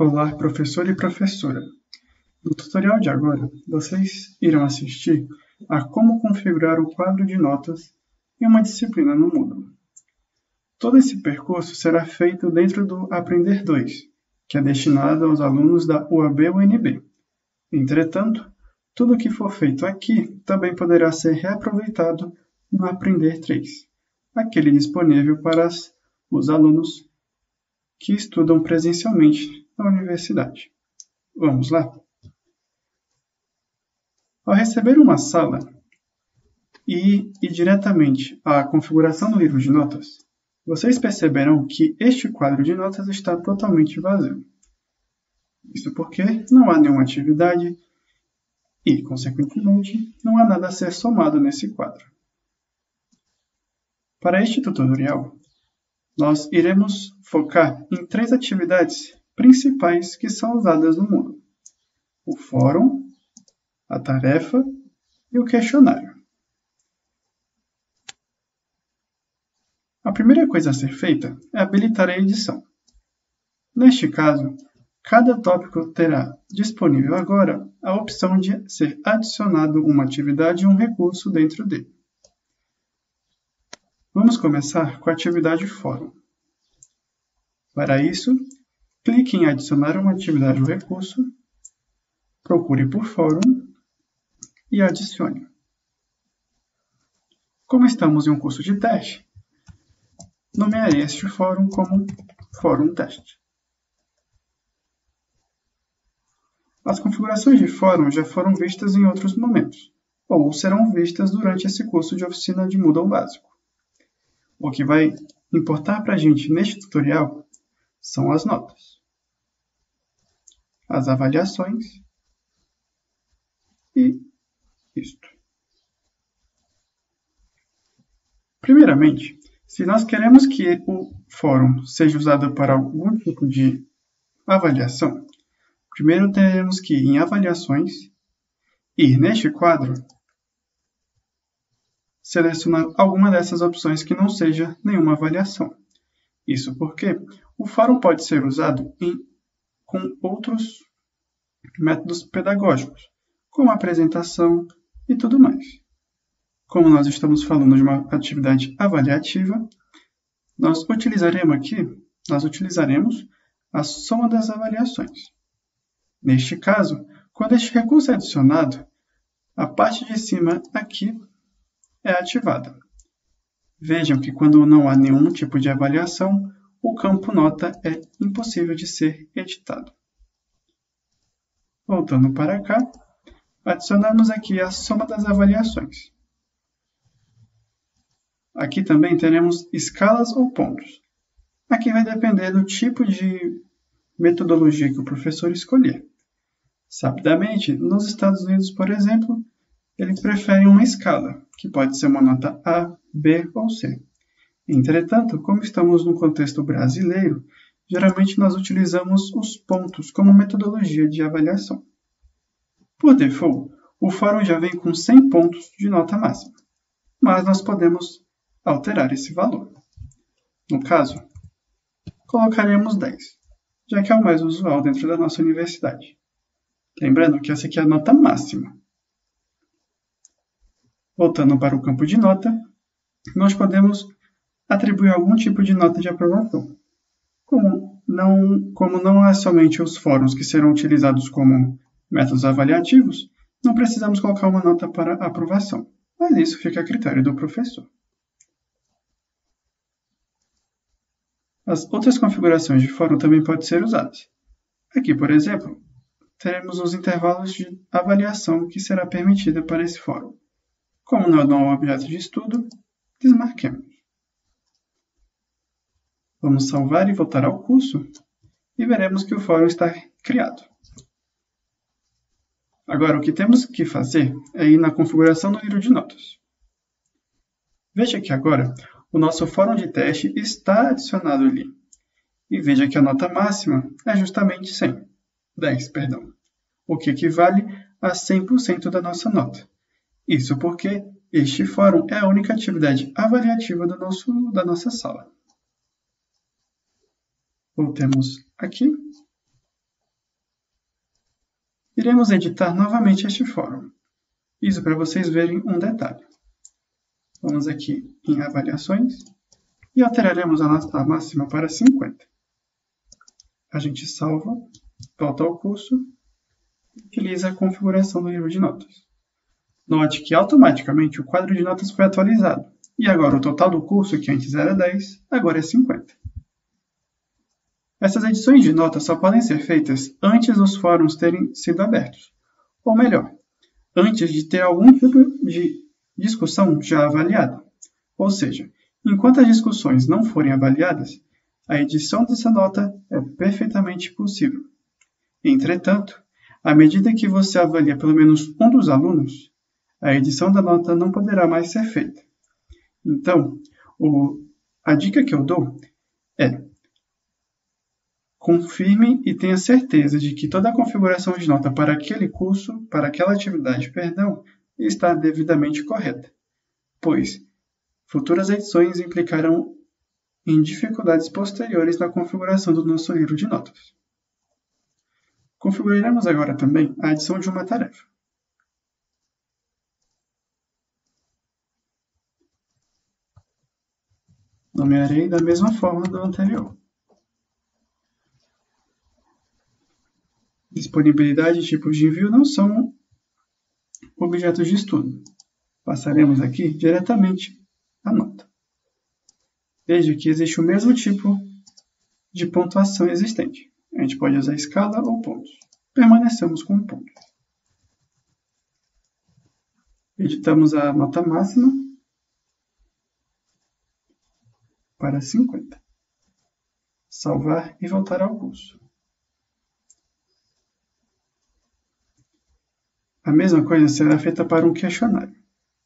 Olá, professor e professora! No tutorial de agora, vocês irão assistir a como configurar o quadro de notas em uma disciplina no Moodle. Todo esse percurso será feito dentro do Aprender 2, que é destinado aos alunos da UAB-UNB. Entretanto, tudo o que for feito aqui também poderá ser reaproveitado no Aprender 3, aquele disponível para os alunos que estudam presencialmente na universidade. Vamos lá? Ao receber uma sala e ir diretamente à configuração do livro de notas, vocês perceberão que este quadro de notas está totalmente vazio. Isso porque não há nenhuma atividade e, consequentemente, não há nada a ser somado nesse quadro. Para este tutorial, nós iremos focar em 3 atividades principais que são usadas no Moodle: o fórum, a tarefa e o questionário. A primeira coisa a ser feita é habilitar a edição. Neste caso, cada tópico terá disponível agora a opção de ser adicionado uma atividade e um recurso dentro dele. Vamos começar com a atividade fórum. Para isso, clique em adicionar uma atividade ou recurso, procure por fórum e adicione. Como estamos em um curso de teste, nomearei este fórum como Fórum Teste. As configurações de fórum já foram vistas em outros momentos, ou serão vistas durante esse curso de oficina de Moodle básico. O que vai importar para a gente neste tutorial são as notas, as avaliações e isto. Primeiramente, se nós queremos que o fórum seja usado para algum tipo de avaliação, primeiro teremos que ir em avaliações e, neste quadro, selecionar alguma dessas opções que não seja nenhuma avaliação. Isso porque o fórum pode ser usado com outros métodos pedagógicos, como apresentação e tudo mais. Como nós estamos falando de uma atividade avaliativa, nós utilizaremos a soma das avaliações. Neste caso, quando este recurso é adicionado, a parte de cima aqui é ativada. Vejam que quando não há nenhum tipo de avaliação, o campo nota é impossível de ser editado. Voltando para cá, adicionamos aqui a soma das avaliações. Aqui também teremos escalas ou pontos. Aqui vai depender do tipo de metodologia que o professor escolher. Sabidamente, nos Estados Unidos, por exemplo, eles preferem uma escala, que pode ser uma nota A, B ou C. Entretanto, como estamos no contexto brasileiro, geralmente nós utilizamos os pontos como metodologia de avaliação. Por default, o fórum já vem com 100 pontos de nota máxima, mas nós podemos alterar esse valor. No caso, colocaremos 10, já que é o mais usual dentro da nossa universidade. Lembrando que essa aqui é a nota máxima. Voltando para o campo de nota, nós podemos atribuir algum tipo de nota de aprovação. Como não é somente os fóruns que serão utilizados como métodos avaliativos, não precisamos colocar uma nota para aprovação, mas isso fica a critério do professor. As outras configurações de fórum também podem ser usadas. Aqui, por exemplo, teremos os intervalos de avaliação que será permitida para esse fórum. Como não é um objeto de estudo, desmarquemos. Vamos salvar e voltar ao curso e veremos que o fórum está criado. Agora, o que temos que fazer é ir na configuração do livro de notas. Veja que agora o nosso fórum de teste está adicionado ali. E veja que a nota máxima é justamente 10, o que equivale a 100% da nossa nota. Isso porque este fórum é a única atividade avaliativa da nossa sala. Voltemos aqui iremos editar novamente este fórum. Isso para vocês verem um detalhe. Vamos aqui em avaliações e alteraremos a nota máxima para 50. A gente salva, volta ao curso e utiliza a configuração do livro de notas. Note que automaticamente o quadro de notas foi atualizado. E agora o total do curso, que antes era 10, agora é 50. Essas edições de notas só podem ser feitas antes dos fóruns terem sido abertos. Ou melhor, antes de ter algum tipo de discussão já avaliada. Ou seja, enquanto as discussões não forem avaliadas, a edição dessa nota é perfeitamente possível. Entretanto, à medida que você avalia pelo menos um dos alunos, a edição da nota não poderá mais ser feita. Então, a dica que eu dou é: confirme e tenha certeza de que toda a configuração de nota para aquele curso, para aquela atividade, está devidamente correta, pois futuras edições implicarão em dificuldades posteriores na configuração do nosso livro de notas. Configuraremos agora também a adição de uma tarefa. Nomearei da mesma forma do anterior. Disponibilidade e tipos de envio não são objetos de estudo. Passaremos aqui diretamente a nota. Veja que existe o mesmo tipo de pontuação existente. A gente pode usar escala ou pontos. Permanecemos com pontos. Editamos a nota máxima para 50. Salvar e voltar ao curso. A mesma coisa será feita para um questionário.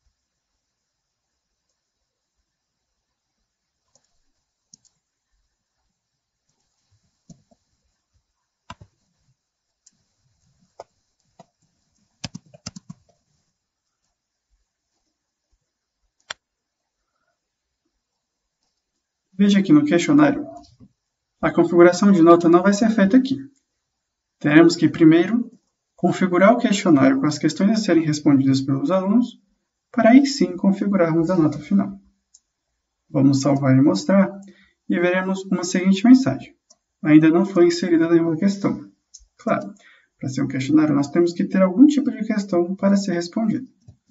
Veja que no questionário, a configuração de nota não vai ser feita aqui. Teremos que primeiro configurar o questionário com as questões a serem respondidas pelos alunos, para aí sim configurarmos a nota final. Vamos salvar e mostrar, e veremos uma seguinte mensagem. Ainda não foi inserida nenhuma questão. Claro, para ser um questionário nós temos que ter algum tipo de questão para ser respondida.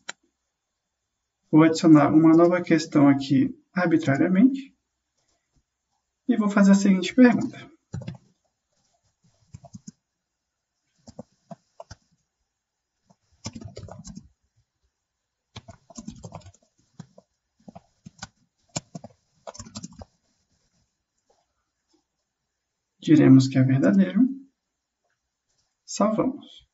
Vou adicionar uma nova questão aqui arbitrariamente, e vou fazer a seguinte pergunta. Diremos que é verdadeiro. Salvamos.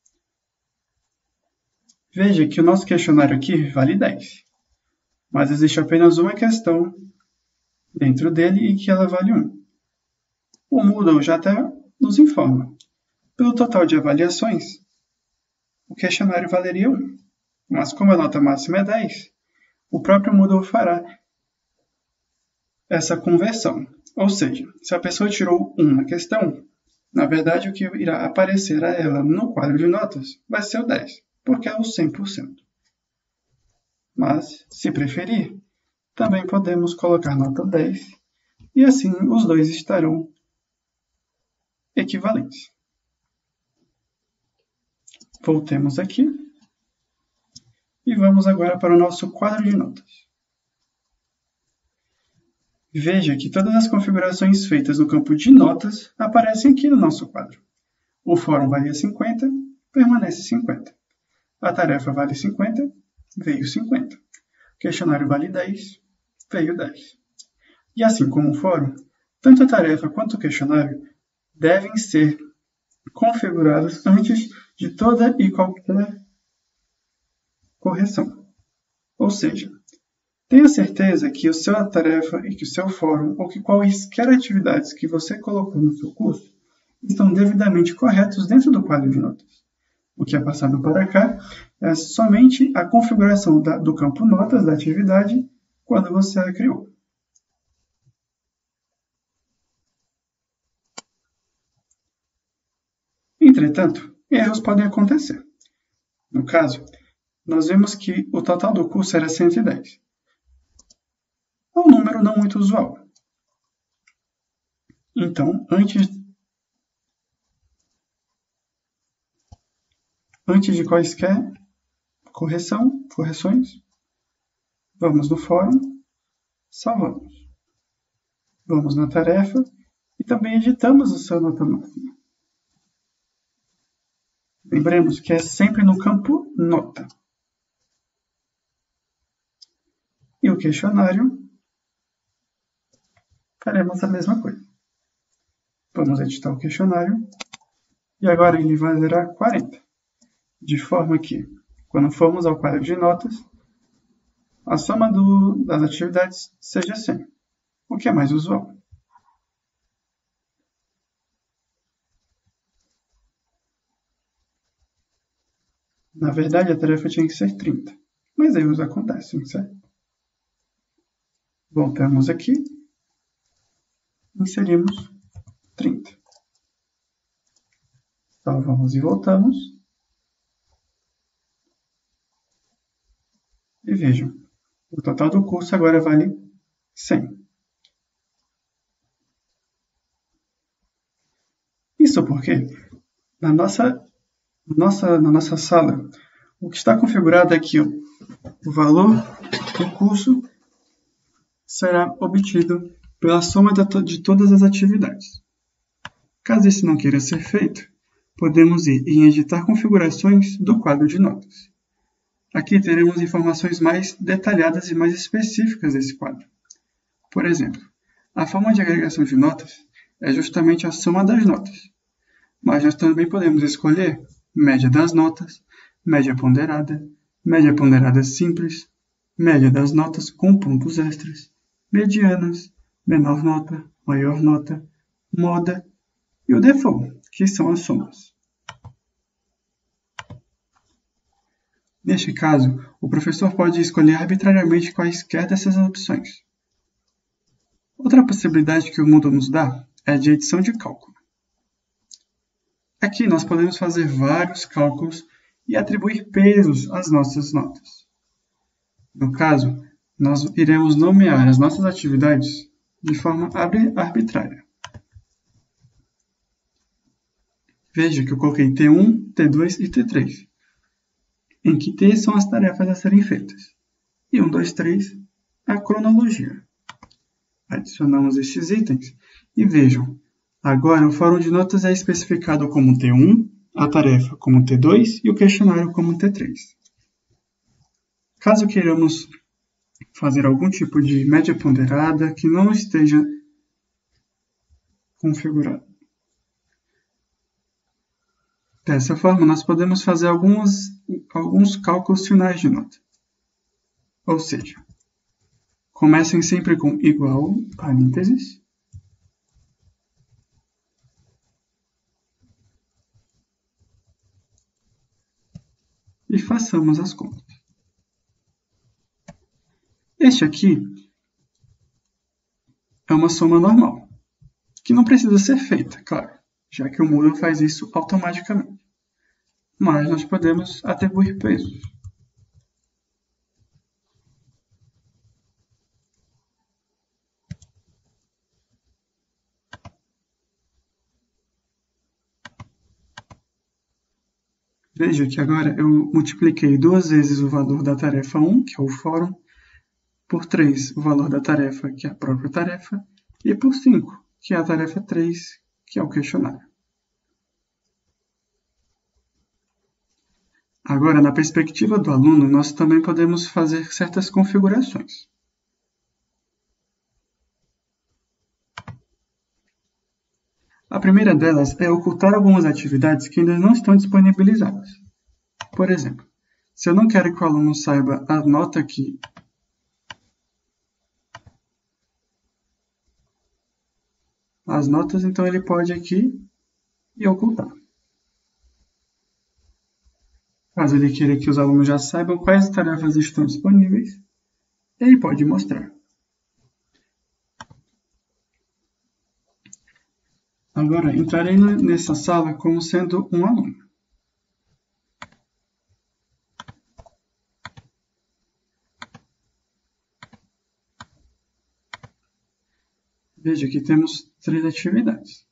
Veja que o nosso questionário aqui vale 10. Mas existe apenas uma questão dentro dele e que ela vale 1. O Moodle já até nos informa. Pelo total de avaliações, o questionário valeria 1. Mas como a nota máxima é 10, o próprio Moodle fará essa conversão. Ou seja, se a pessoa tirou 1 na questão, na verdade o que irá aparecer a ela no quadro de notas vai ser o 10, porque é o 100%. Mas, se preferir, também podemos colocar nota 10 e assim os dois estarão equivalentes. Voltemos aqui e vamos agora para o nosso quadro de notas. Veja que todas as configurações feitas no campo de notas aparecem aqui no nosso quadro. O fórum valia 50, permanece 50. A tarefa vale 50, veio 50. O questionário vale 10, veio 10. E assim como o fórum, tanto a tarefa quanto o questionário devem ser configurados antes de toda e qualquer correção. Ou seja, tenha certeza que a sua tarefa e que o seu fórum ou que quaisquer atividades que você colocou no seu curso estão devidamente corretos dentro do quadro de notas. O que é passado para cá é somente a configuração do campo notas da atividade quando você a criou. Entretanto, erros podem acontecer. No caso, nós vemos que o total do curso era 110. É um número não muito usual. Então, antes de quaisquer correções, vamos no fórum, salvamos. Vamos na tarefa e também editamos o seu nota máxima. Lembremos que é sempre no campo Nota. E o questionário, faremos a mesma coisa. Vamos editar o questionário e agora ele valerá 40. De forma que, quando formos ao quadro de notas, a soma das atividades seja 100, o que é mais usual. Na verdade, a tarefa tinha que ser 30, mas erros acontecem, certo? Voltamos aqui, inserimos 30. Salvamos e voltamos. E vejam, o total do curso agora vale 100. Isso porque, na nossa sala, o que está configurado é que o valor do curso será obtido pela soma de todas as atividades. Caso isso não queira ser feito, podemos ir em editar configurações do quadro de notas. Aqui teremos informações mais detalhadas e mais específicas desse quadro. Por exemplo, a forma de agregação de notas é justamente a soma das notas, mas nós também podemos escolher média das notas, média ponderada simples, média das notas com pontos extras, medianas, menor nota, maior nota, moda e o default, que são as somas. Neste caso, o professor pode escolher arbitrariamente quaisquer dessas opções. Outra possibilidade que o Moodle nos dá é a de edição de cálculo. Aqui nós podemos fazer vários cálculos e atribuir pesos às nossas notas. No caso, nós iremos nomear as nossas atividades de forma arbitrária. Veja que eu coloquei T1, T2 e T3, em que T são as tarefas a serem feitas, e 1, 2, 3 é a cronologia. Adicionamos estes itens e vejam, agora o fórum de notas é especificado como T1, a tarefa como T2 e o questionário como T3. Caso queiramos fazer algum tipo de média ponderada que não esteja configurado. Dessa forma, nós podemos fazer alguns cálculos finais de nota. Ou seja, comecem sempre com igual, parênteses, e façamos as contas. Este aqui é uma soma normal, que não precisa ser feita, claro, já que o Moodle faz isso automaticamente. Mas nós podemos atribuir pesos. Veja que agora eu multipliquei 2 vezes o valor da tarefa 1, que é o fórum, por 3 o valor da tarefa, que é a própria tarefa, e por 5, que é a tarefa 3, que é o questionário. Agora, na perspectiva do aluno, nós também podemos fazer certas configurações. A primeira delas é ocultar algumas atividades que ainda não estão disponibilizadas. Por exemplo, se eu não quero que o aluno saiba a nota aqui as notas, então ele pode aqui e ocultar. Caso ele queira que os alunos já saibam quais tarefas estão disponíveis, ele pode mostrar. Agora, entrarei nessa sala como sendo um aluno. Veja que temos 3 atividades.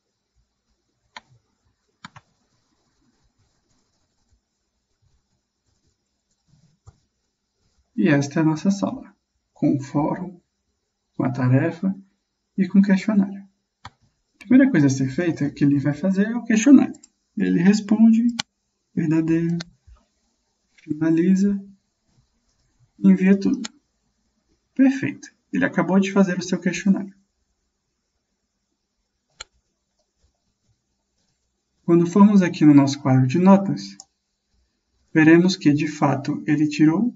E esta é a nossa sala, com o fórum, com a tarefa e com o questionário. A primeira coisa a ser feita que ele vai fazer é o questionário. Ele responde, verdadeiro, finaliza, envia tudo. Perfeito. Ele acabou de fazer o seu questionário. Quando formos aqui no nosso quadro de notas, veremos que, de fato, ele tirou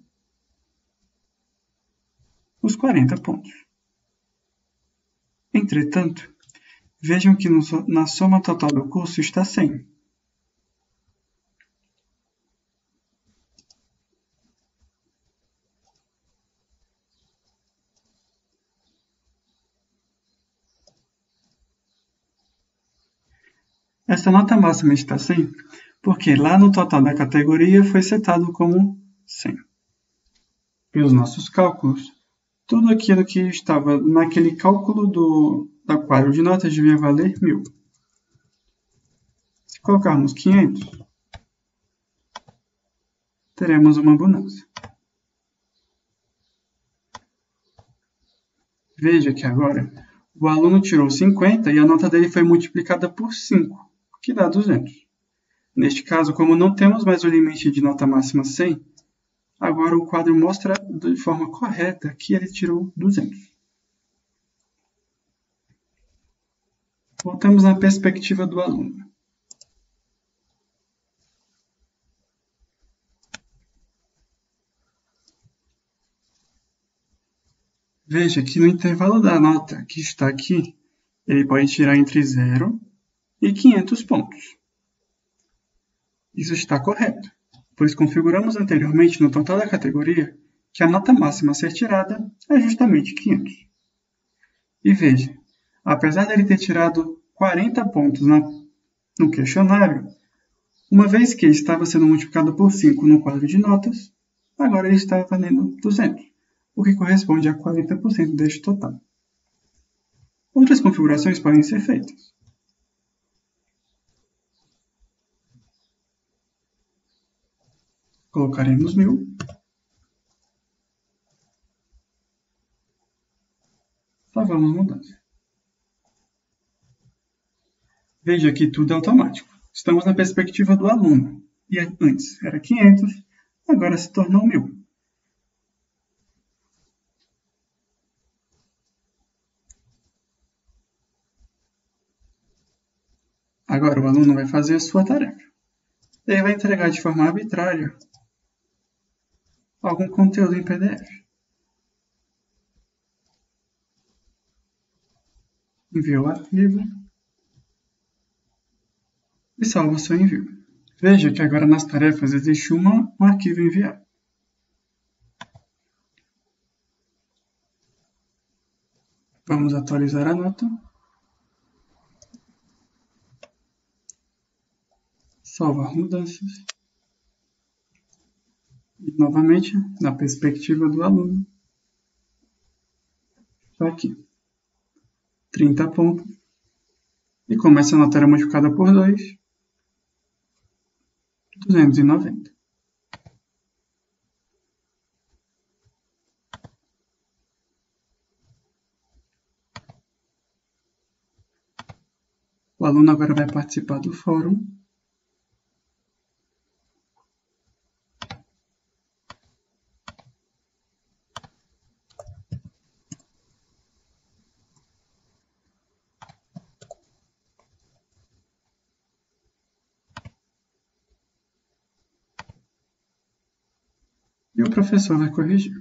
os 40 pontos. Entretanto, vejam que na soma total do curso está 100. Essa nota máxima está 100 porque lá no total da categoria foi setado como 100. Pelos nossos cálculos, tudo aquilo que estava naquele cálculo da quadro de notas devia valer 1000. Se colocarmos 500, teremos uma bonança. Veja que agora o aluno tirou 50 e a nota dele foi multiplicada por 5, que dá 200. Neste caso, como não temos mais o limite de nota máxima 100, agora o quadro mostra de forma correta que ele tirou 200. Voltamos na perspectiva do aluno. Veja que no intervalo da nota que está aqui, ele pode tirar entre 0 e 500 pontos. Isso está correto, pois configuramos anteriormente no total da categoria que a nota máxima a ser tirada é justamente 500. E veja, apesar de ele ter tirado 40 pontos no questionário, uma vez que estava sendo multiplicado por 5 no quadro de notas, agora ele está valendo 200, o que corresponde a 40% deste total. Outras configurações podem ser feitas. Colocaremos 1000. Salvamos a mudança. Veja que tudo é automático. Estamos na perspectiva do aluno. E antes era 500, agora se tornou 1000. Agora o aluno vai fazer a sua tarefa. Ele vai entregar de forma arbitrária algum conteúdo em PDF. Envia o arquivo e salva seu envio. Veja que agora nas tarefas existe um arquivo enviado. Vamos atualizar a nota. Salvar mudanças. E novamente, na perspectiva do aluno. Está aqui. 30 pontos. E como essa nota era multiplicada por 2, 290. O aluno agora vai participar do fórum. E o professor vai corrigir.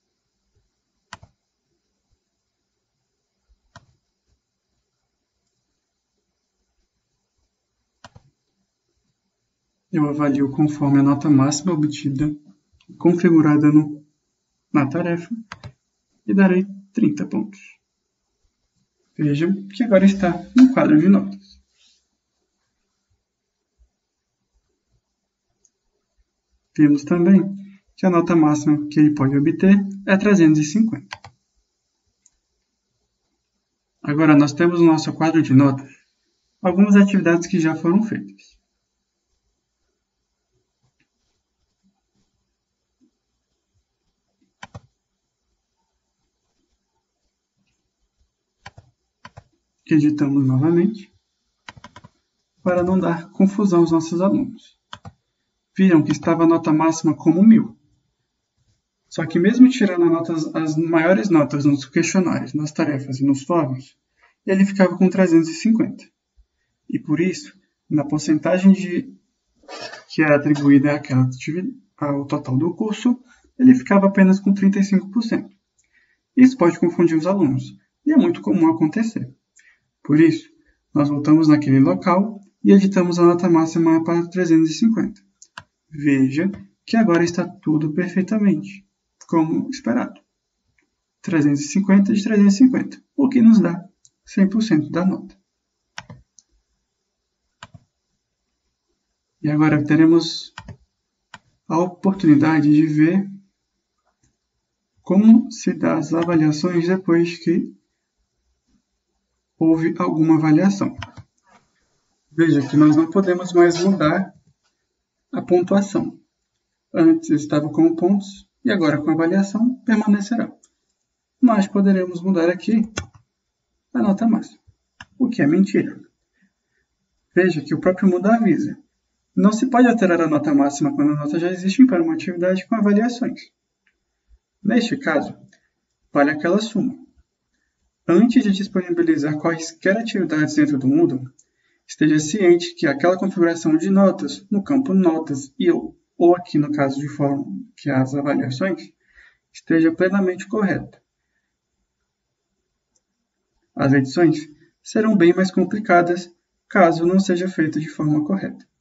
Eu avalio conforme a nota máxima obtida, configurada na tarefa, e darei 30 pontos. Vejam que agora está no quadro de notas. Vimos também que a nota máxima que ele pode obter é 350. Agora, nós temos no nosso quadro de notas algumas atividades que já foram feitas. Editamos novamente para não dar confusão aos nossos alunos. Viram que estava a nota máxima como 1000. Só que mesmo tirando as maiores notas nos questionários, nas tarefas e nos fóruns, ele ficava com 350. E por isso, na porcentagem que era atribuída ao total do curso, ele ficava apenas com 35%. Isso pode confundir os alunos, e é muito comum acontecer. Por isso, nós voltamos naquele local e editamos a nota máxima para 350. Veja que agora está tudo perfeitamente, como esperado. 350 de 350, o que nos dá 100% da nota. E agora teremos a oportunidade de ver como se dá as avaliações depois que houve alguma avaliação. Veja que nós não podemos mais mudar a pontuação. Antes estava com pontos e agora com avaliação permanecerá. Mas poderemos mudar aqui a nota máxima, o que é mentira. Veja que o próprio Moodle avisa. Não se pode alterar a nota máxima quando a nota já existe para uma atividade com avaliações. Neste caso, vale aquela suma. Antes de disponibilizar quaisquer atividades dentro do Moodle, esteja ciente que aquela configuração de notas no campo Notas ou aqui no caso de fórum, que é as avaliações, esteja plenamente correta. As edições serão bem mais complicadas caso não seja feita de forma correta.